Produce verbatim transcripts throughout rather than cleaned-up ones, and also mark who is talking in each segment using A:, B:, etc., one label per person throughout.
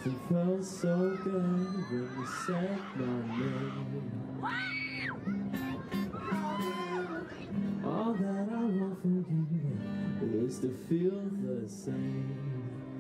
A: Must have felt so good when you said my name. All that I want from you is to feel the same.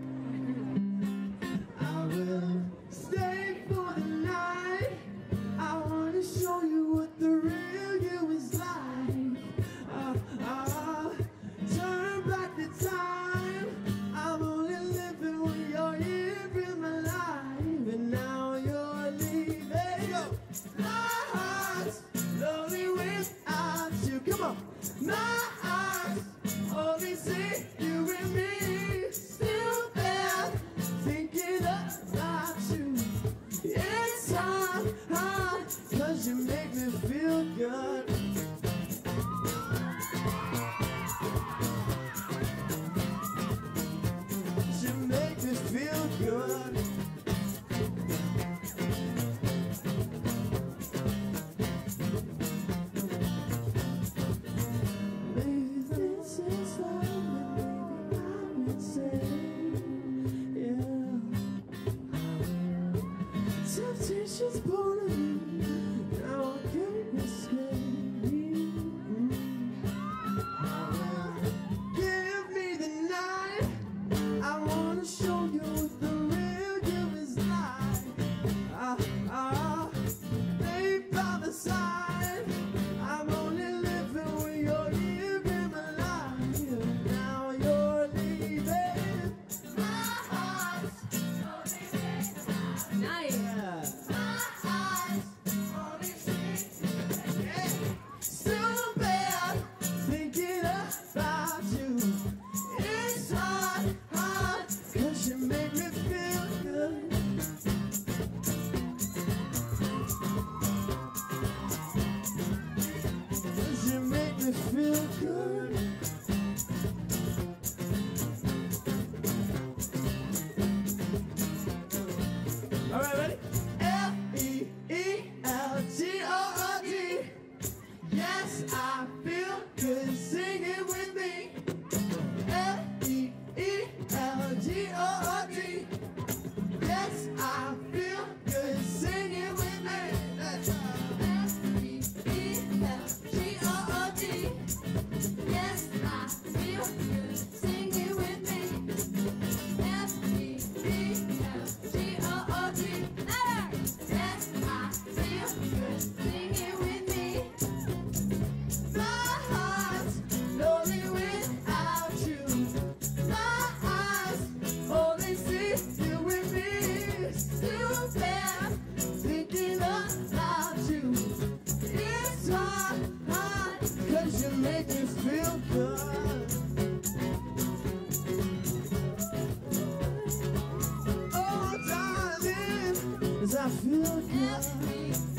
A: I will stay for the night. I want to show you what the real you is like. uh, uh, Turn back the time. I'm only living when you're here in my life. And now you're leaving. Go. My heart's lonely without you. Come on. My eyes only see you and me. Still there, thinking about you. It's hard, hard, cause you make me feel good. You make me feel good. Maybe this is love, and maybe I would say, yeah. Temptation's pulling me, now I can't escape. Give me the night. I wanna show you what the real you is like. Ah, ah, lay by the side. I'm only living when you're here in my life. Now you're leaving. My heart's only without. Nice. My eyes only see you. Yeah. Still bad, thinking about you. It's hard, hard, cause you make me feel good. Cause you make me feel good. Alright, ready? L E E L G O O D. Yes, I feel good singing with me. L E E L G O O D. Yes, I feel good singing with me. That's L E E L G O O D. Yes, I feel good singing with me. L E E L G O O D. Yes, I feel good singing with me. My heart's lonely without you. My eyes only see you with me. Still there, thinking about you. It's hard, hard, cause you make me feel good. Oh, darling, 'cause I feel good.